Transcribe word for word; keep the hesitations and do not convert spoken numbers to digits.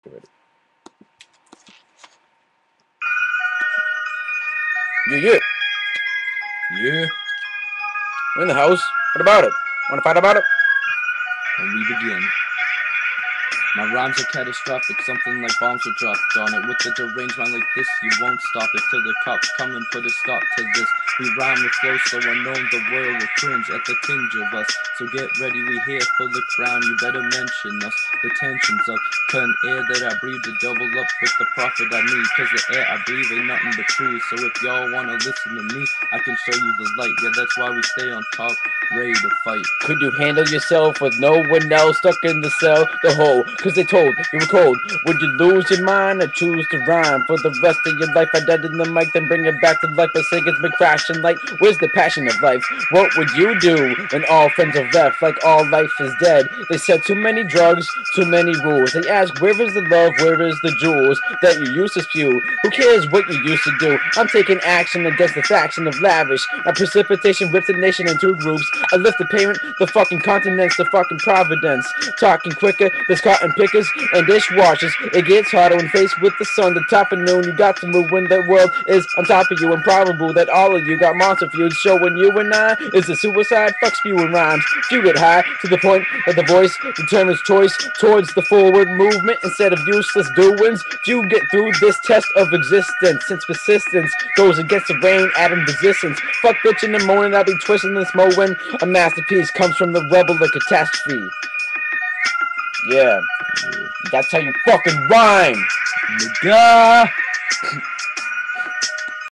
Get ready. Yeah, yeah. Yeah. We're in the house. What about it? Want to fight about it? And we begin. My rhymes are catastrophic, something like bombs were dropped on it. With a deranged mind like this, you won't stop it till the cops come and put a stop to this. We rhyme with flow so unknown the world will cringe at the tinge of us. So get ready, we here for the crown, you better mention us. The tensions of current air that I breathe to double up with the profit I need. Cause the air I breathe ain't nothing but trees. So if y'all wanna listen to me, I can show you the light. Yeah, that's why we stay on top, ready to fight. Could you handle yourself with no one else stuck in the cell, the hole? Cause they told you were cold. Would you lose your mind or choose to rhyme for the rest of your life? I dead in the mic, then bring it back to life. But say it's been crashing like, where's the passion of life? What would you do when all friends are left? Like all life is dead. They said too many drugs, too many rules. They ask, where is the love, where is the jewels that you used to spew? Who cares what you used to do? I'm taking action against the faction of lavish. My precipitation ripped the nation in two groups. I lift the payment, the fucking continents, the fucking providence. Talking quicker, there's cotton pickers and dishwashers. It gets harder when faced with the sun. The top of noon, you got to move when the world is on top of you. Improbable that all of you got monster feuds. Showing you and I is a suicide, fuck spewing rhymes. You get high to the point that the voice determines choice towards the forward movement instead of useless doings. You get through this test of existence, since persistence goes against the rain, atom resistance. Fuck bitch in the morning, I'll be twisting this mowing. A masterpiece comes from the rubble of catastrophe. Yeah, that's how you fucking rhyme, Nigga.